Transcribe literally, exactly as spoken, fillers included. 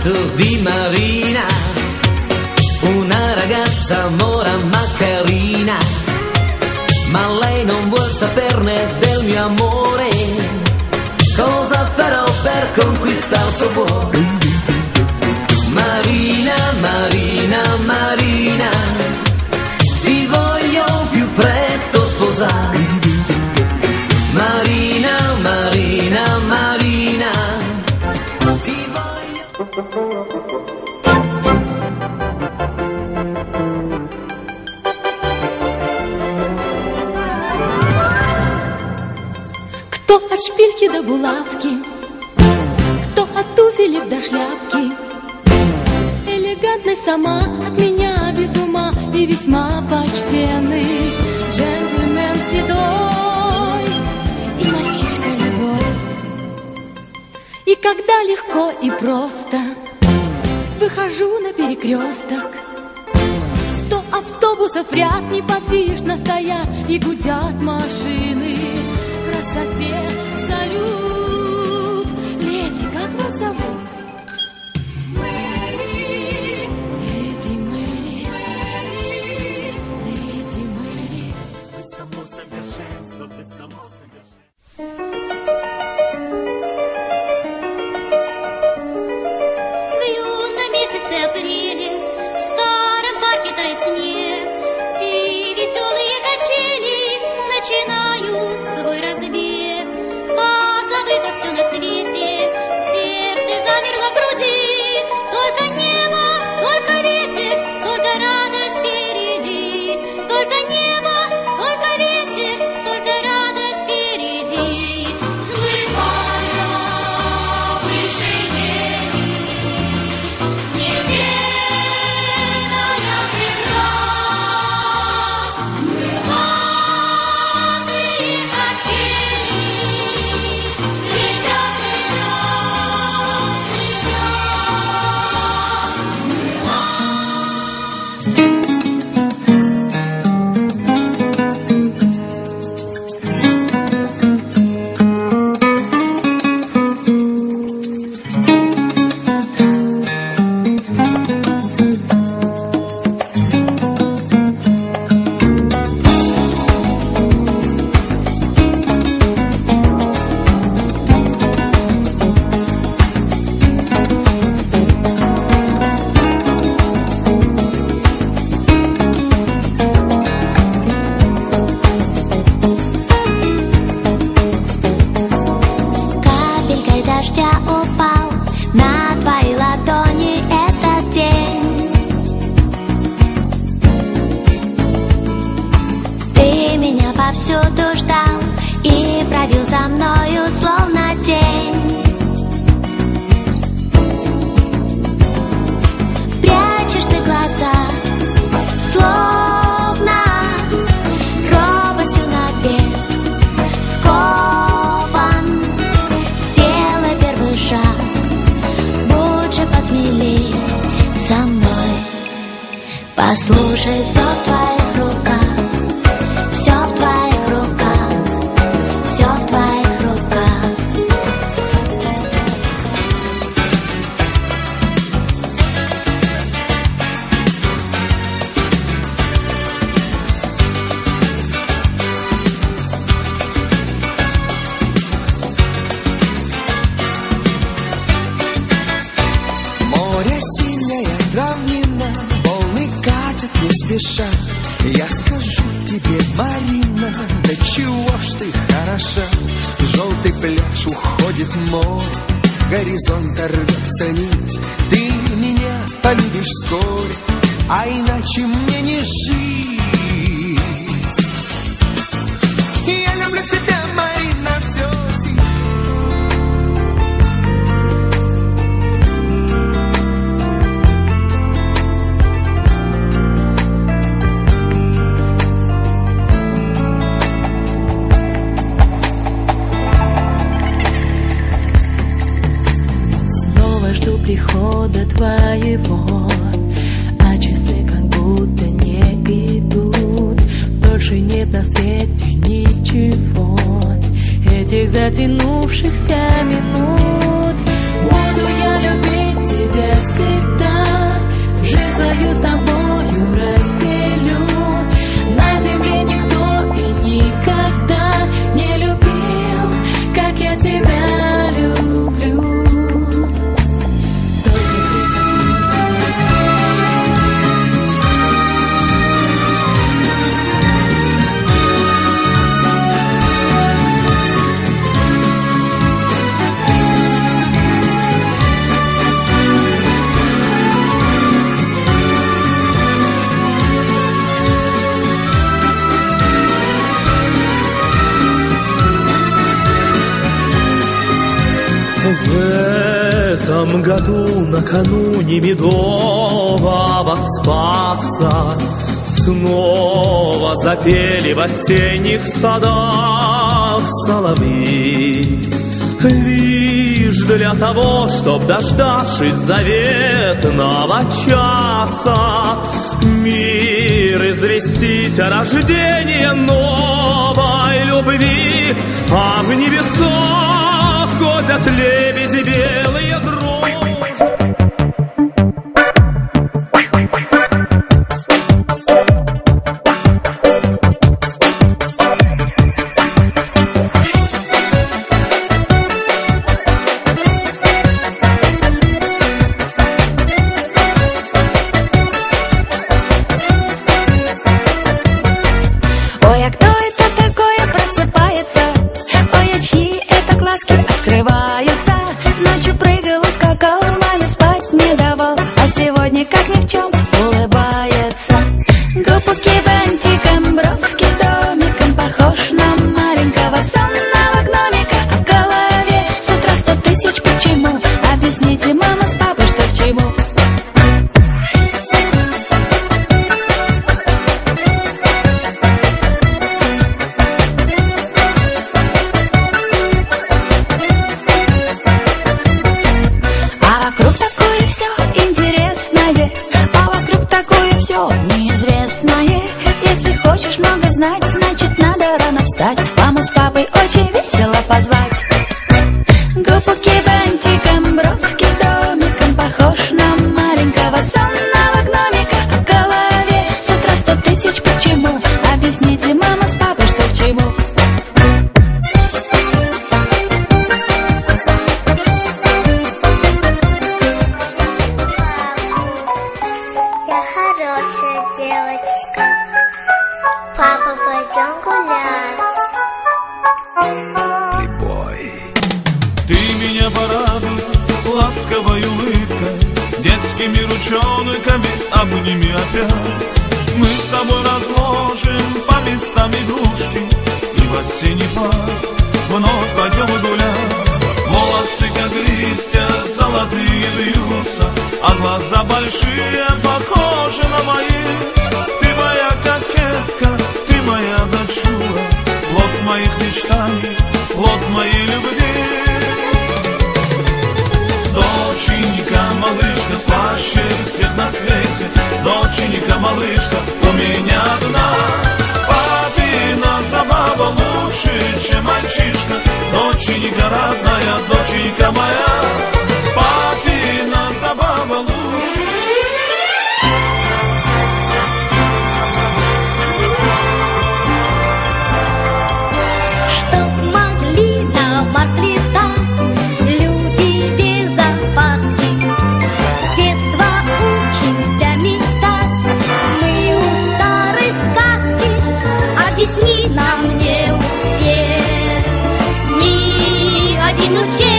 innamorato di Marina, una ragazza mora ma carina, ma lei non vuol saperne del mio amore. Cosa farò per conquistare il suo cuore? Marina, Marina, Marina, ti voglio più presto sposare. Marina, Marina, Marina, ti voglio. Кто от шпильки до булавки, кто от туфелек до шляпки, элегантность сама от меня без ума и весьма почтенный джентльмен седой и мальчишка любой. И когда легко и просто выхожу на перекресток, сто автобусов в ряд неподвижно стоят и гудят машины. Красоте салют. Леди, как вас зовут? Мэри. Леди Мэри. Леди Мэри. Вы само совершенство, вы само совершенство. В юном месяце апреле в старом парке тает снег, и веселые качели начинают свой разбег. Позабыто все на свете, сердце замерло в груди. Только небо, только ветер, только радость впереди. Только небо, только ветер, только радость впереди. Взмывая выше неба, неведомая преграда. Повсюду ждал и бродил за мною, словно тень. Прячешь ты глаза, словно робостью навек скован. Сделай первый шаг, будь же посмелей со мной. Послушай, все в твоих руках. Все в твоих руках, все в твоих руках. Море синее, равнина, волны катят не спеша. Я скажу тебе, Марина, да чего ж ты хороша. Желтый пляж, уходит море, горизонт рвется нить. Ты меня полюбишь вскоре, а иначе мне не жить. Я люблю тебя, Марина, все сил. Прихода твоего, а часы как будто не идут. Больше нет на свете ничего, этих затянувшихся минут. Буду я любить тебя тебе всегда. Жизнь свою с тобою разделю. На земле никто и никогда не любил, как я тебя люблю. В этом году накануне медового Спаса снова запели в осенних садах соловьи. Лишь для того, чтоб, дождавшись заветного часа, мир известить о рождении новой любви, а в небесах ходят лебеди белые дрожи. Ой, а кто это такое просыпается? Ой, а чьи это глазки открываются? Ночью прыгал и скакал, маме спать не давал, а сегодня, как ни в чем, улыбается. Губки бантиком, бровки домиком, похож на маленького сонного гномика. А в голове с утра сто тысяч почему? Объясните, мама с папой, что к чему? А вокруг такое все интересное, а вокруг такое все неизвестное. Если хочешь много знать, значит надо рано встать, маму с папой очень весело позвать. Губки бантиком, бровки домиком, похож на маленького сонного гномика. А в голове с утра сто тысяч почему? Объясните, мама с папой, что к чему? Я хорошая девочка. Папа, пойдем гулять. Ты меня порадуй ласковой улыбкой, детскими ручонками обними опять. Мы с тобой разложим по местам игрушки, и в осенний парк вновь пойдем гулять. Волосы, как листья, золотые вьются, а глаза большие, похожи на мои. Ты моя кокетка, ты моя дочура, плод моих мечтаний, плод моей любви. Доченька, малышка, слаще всех на свете. Доченька, малышка, у меня одна. Папина забава лучше, чем мальчишка. Доченька родная, доченька моя. Папина забава лучше. Чтоб могли на Марс летать люди без опаски. С детства учимся мечтать мы у старой сказки. Объясни нам, не успех ни один учитель.